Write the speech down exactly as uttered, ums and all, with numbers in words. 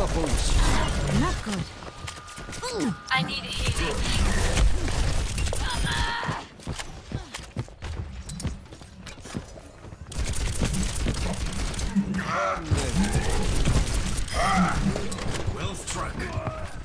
wounds. Not good. I need healing. Well struck.